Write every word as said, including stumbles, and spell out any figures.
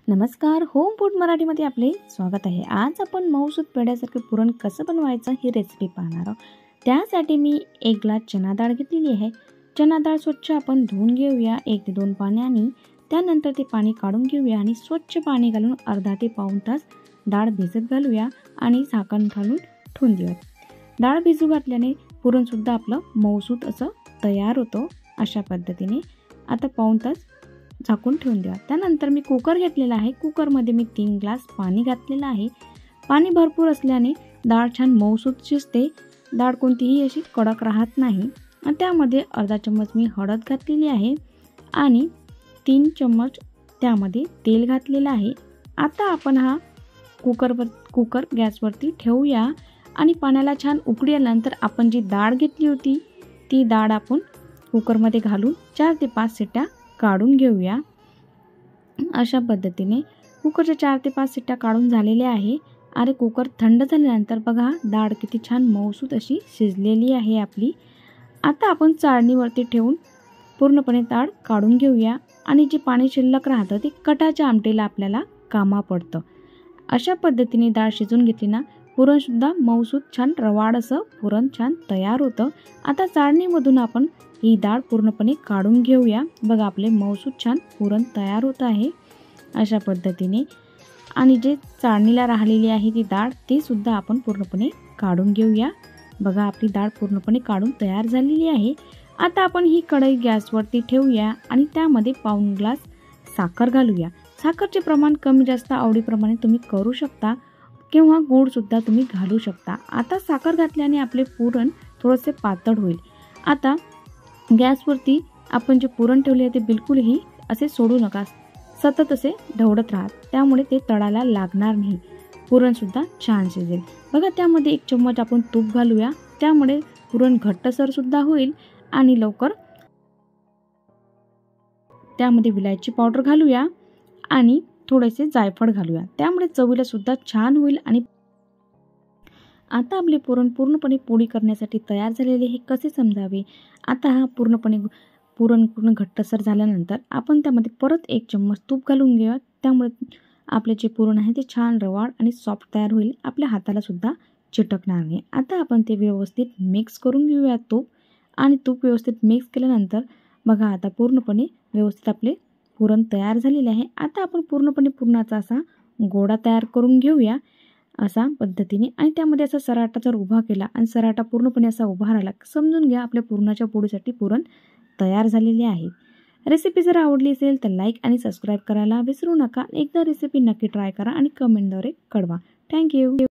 नमस्कार, home food मराठीमध्ये आपले स्वागत आहे। आज आपण मऊसूत पेढ्यासारखे पुरण कसं बनवायचं ही रेसिपी पाहणार आहोत। त्यासाठी मी एक ग्लास चना डाळ घेतलेली आहे। चना डाळ स्वच्छ आपण धुवून घेऊया एक ते दोन पाण्याने। त्यानंतर ते पाणी काढून घेऊया आणि स्वच्छ पाणी घालून अर्धा ते पाऊण तास डाळ भिजत घालूया आणि झाकण घालून ठेवून देऊया। डाळ भिजू घातल्याने पुरण सुद्धा आपलं मऊसूत असं तयार होतं। अशा पद्धतीने आता पाऊण तास झाकून ठेवून द्या। त्यानंतर मी कुकर घेतलेला आहे। कुकरमध्ये मी तीन ग्लास पाणी घातलेलं आहे। पाणी भरपूर असल्याने डाळ छान मऊसूत शिजते। डाळ कोणतीही अशी कडक राहत नाही। आणि त्यामध्ये अर्धा चम्मच मी हळद घातलेली आहे आणि तीन चम्मच त्यामध्ये तेल घातलेलं आहे। आता आपण हा कुकरवर कुकर गॅसवरती ठेवूया आणि पाण्याला छान उकळी आल्यानंतर आपण जी डाळ घेतली होती ती डाळ आपण कुकरमध्ये घालून चार ते पाच शिट्ट्या काढून घेऊया। अशा पद्धतीने कुकरच्या चार ते पाच शिट्ट्या काढून झालेल्या आहे आणि कुकर थंड झाल्यानंतर बघा डाळ किती छान मऊसूत अशी शिजलेली आहे आपली। आता आपण चाळणीवरती ठेवून पूर्णपणे डाळ काढून घेऊया आणि जे पाणी शिल्लक राहतं ते कटाच्या आमटीला आपल्याला कामा पडतं। अशा पद्धतीने डाळ शिजून घेतली ना पुरण सुद्धा मऊसूत छान रवाळ असं पुरण छान तयार होतं। आता चाळणीमधून आपण ही डाळ पूर्णपणे काढून घेऊया। बघा आपले मऊसूत छान पुरण तयार होत आहे अशा पद्धतीने। आणि जे चाळणीला राहिलेली आहे ती डाळ ती सुद्धा आपण पूर्णपणे काढून घेऊया। बघा आपली डाळ पूर्णपणे काढून तयार झालेली आहे। आता आपण ही कढई गॅसवरती ठेवूया आणि त्यामध्ये पाऊण ग्लास साखर घालूया। साखरचे प्रमाण कमी जास्त आवडीप्रमाणे तुम्ही करू शकता किंवा गूळ सुद्धा तुम्ही घालू शकता। आता साखर घातल्याने आपले पुरण थोडेसे पातळ होईल। आता गॅसवरती आपण जे पुरण ठेवले आहे ते बिलकुलही असे सोडू नका, सतत असे ढवळत राहा, त्यामुळे ते तळाला लागणार नाही। पुरण सुद्धा छान शिजेल। बघा त्यामध्ये एक चम्मच आपण तूप घालूया, त्यामुळे पुरण घट्टसर सुद्धा होईल आणि लवकर। त्यामध्ये विलायची पावडर घालूया आणि थोडेसे जायफळ घालूया, त्यामुळे चवीला सुद्धा छान होईल। आणि आता आपले पुरण पूर्णपणे पोळी करण्यासाठी तयार झालेले हे कसे समजावे। आता हा पूर्णपणे पुरण पूर्ण घट्टसर झाल्यानंतर आपण त्यामध्ये परत एक चम्मच तूप घालून घेऊया, त्यामुळे आपले जे पुरण आहे ते छान रवाळ आणि सॉफ्ट तयार होईल, आपल्या हाताला सुद्धा चिटकणार नाही। आता आपण ते व्यवस्थित मिक्स करून घेऊया तूप आणि तूप व्यवस्थित मिक्स केल्यानंतर बघा आता पूर्णपणे व्यवस्थित आपले पुरण तयार झालेले आहे। आता आपण पूर्णपणे पुरणाचा असा गोळा तयार करून घेऊया अशा पद्धतीने आणि त्यामध्ये असा सराटा जर उभा केला आणि सराटा पूर्णपणे असा उभा राहिला समजून घ्या आपल्या पुरणाच्या पोळीसाठी पुरण तयार झालेले आहे। रेसिपी जर आवडली असेल तर लाईक आणि सबस्क्राईब करायला विसरू नका। एकदा रेसिपी नक्की ट्राय करा आणि कमेंटद्वारे कळवा। थँक्यू।